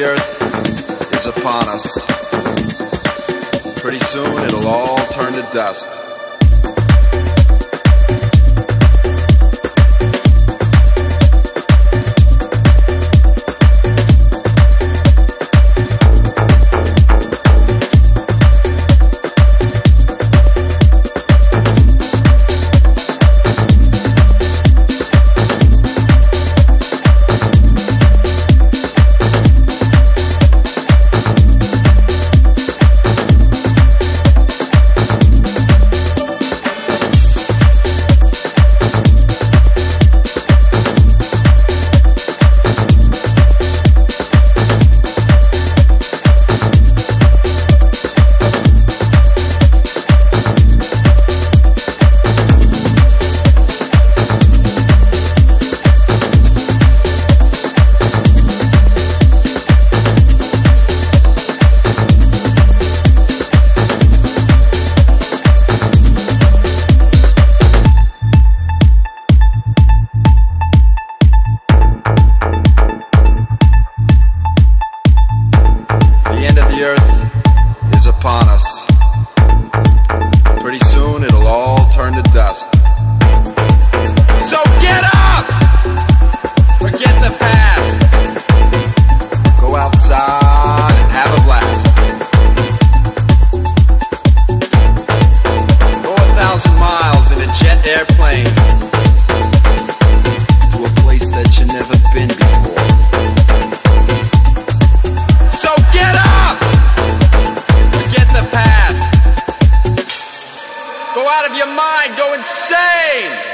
the earth is upon us. Pretty soon it'll all turn to dust. The earth is upon us. Pretty soon it'll all turn to dust. So get up! Forget the past. Go outside and have a blast. Go 1,000 miles in a jet airplane to a place that you've never been before. So get up! Forget the past. Go out of your mind, go insane!